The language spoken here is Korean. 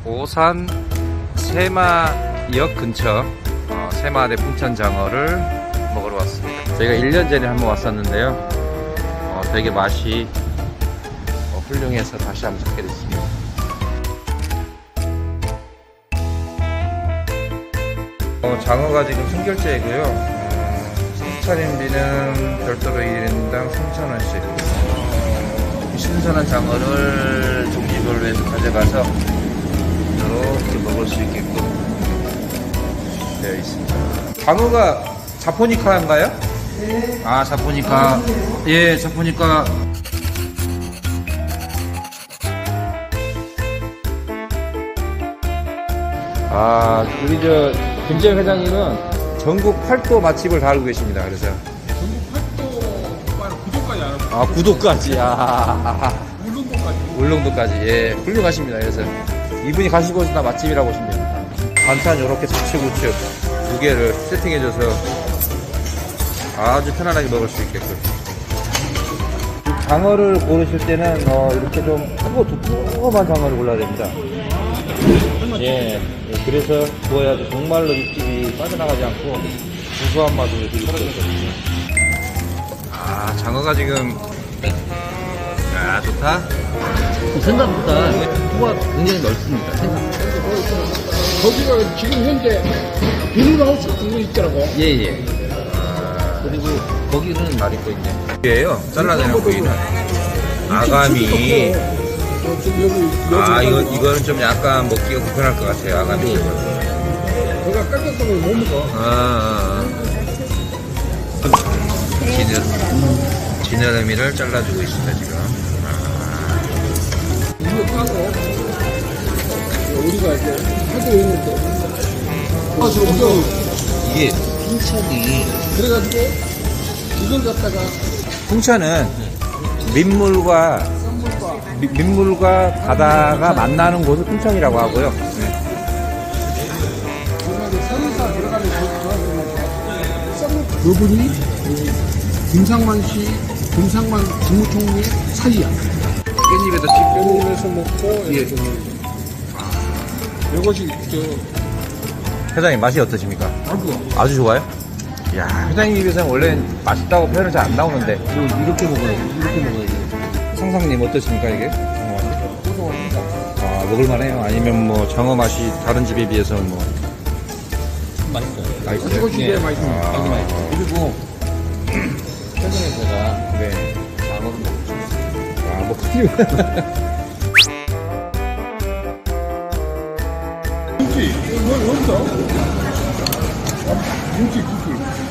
오산 세마역 근처 세마대 풍천장어를 먹으러 왔습니다. 저희가 1년 전에 한번 왔었는데요. 되게 맛이 훌륭해서 다시 한번 찾게 됐습니다. 장어가 지금 순결제이고요. 차림비는 별도로 1인당 3,000원씩. 신선한 장어를 종류별로 해서 가져가서 이렇게 먹을 수 있게끔 되어 있습니다. 장어가 자포니카인가요? 네. 아, 자포니카. 예, 자포니카. 우리 김재영 회장님은 전국 8도 맛집을 다 알고 계십니다. 그래서 전국 8도 구독까지 알았고. 아, 구독까지. 울릉도까지. 울릉도까지. 예, 훌륭하십니다. 그래서 이분이 가시고 있다 맛집이라고 보시면 됩니다. 반찬 이렇게 좌측우측 두 개를 세팅해줘서 아주 편안하게 먹을 수 있게끔. 장어를 고르실 때는 이렇게 좀 크고 두꺼운 장어를 골라야 됩니다. 예, 그래서 구워야지 정말로 육즙이 빠져나가지 않고 구수한 맛을 드릴 수 있거든요. 장어가 지금 좋다. 생각보다 포가 굉장히 넓습니다. 생각보다. 거기가 지금 현재 비닐하우스 같은 거 있더라고. 예예. 그리고 거기는 잘 입고 있네. 이게요. 잘라내는 부위는 아가미. 이거는 좀 약간 먹기가 불편할 것 같아요. 아가미 이거는. 내가 깔끔하게 못 먹어. 지느러미를 잘라주고 있습니다 지금. 이거 까고 우리가 이제 하도 있는데 이게 풍천이 그래가지고 이걸 갖다가 풍천은 민물과 바다가 만나는 곳을 풍천이라고 하고요. 서울사 들어가는 그분이 김상만 씨, 김상만 국무총리 사이야. 깻잎에다 찍고 깻잎에서 먹고 예. 이것이 회장님 맛이 어떠십니까? 아주 좋아요? 야, 회장님 입에서는 원래 맛있다고 표현을 잘 안 나오는데 이렇게 먹어야지. 이렇게 먹어야지. 상상님 어떠십니까 이게? 먹을만해요? 아니면 뭐 장어 맛이 다른 집에 비해서는 뭐 맛있어요. 맛있어요? 이것이 왜 맛있습니까? 맛있어요. 그리고 최근에 제가 네. 장어를 먹고 김치, 이거 어디서? 김치.